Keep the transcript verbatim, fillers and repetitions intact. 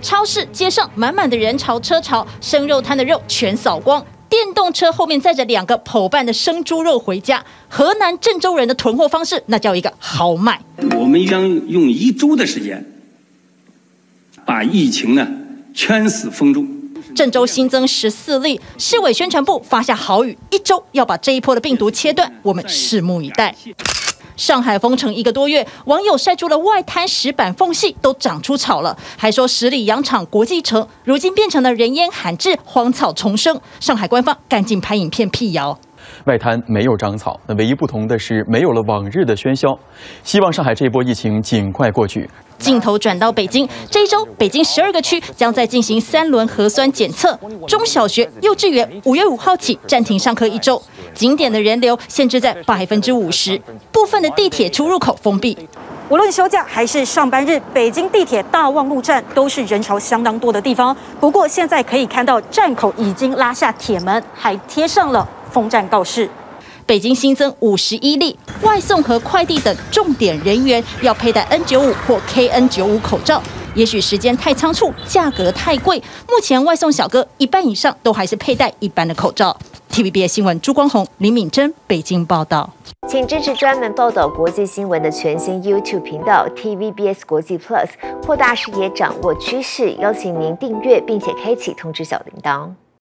超市、街上满满的人潮车潮，生肉摊的肉全扫光。电动车后面载着两个剖半的生猪肉回家。河南郑州人的囤货方式，那叫一个豪迈。 我们将用一周的时间，把疫情呢圈死封住。 郑州新增十四例，市委宣传部发下豪语，一周要把这一波的病毒切断，我们拭目以待。上海封城一个多月，网友晒出了外滩石板缝隙都长出草了，还说十里洋场国际城如今变成了人烟罕至、荒草丛生。上海官方赶紧拍影片辟谣。 外滩没有长草，那唯一不同的是没有了往日的喧嚣。希望上海这波疫情尽快过去。 镜头转到北京，这一周北京十二个区将在进行三轮核酸检测，中小学、幼稚园五月五号起暂停上课一周，景点的人流限制在百分之五十，部分的地铁出入口封闭。 无论休假还是上班日，北京地铁大望路站都是人潮相当多的地方。不过现在可以看到站口已经拉下铁门，还贴上了封站告示。 北京新增五十一例，外送和快递等重点人员要佩戴 N 九十五 或 K N 九十五 口罩。也许时间太仓促，价格太贵，目前外送小哥一半以上都还是佩戴一般的口罩。T V B S 新闻朱光宏、林敏珍北京报道。 请支持专门报道国际新闻的全新 YouTube 频道 T V B S 国际 Plus， 扩大视野，掌握趋势。邀请您订阅并且开启通知小铃铛。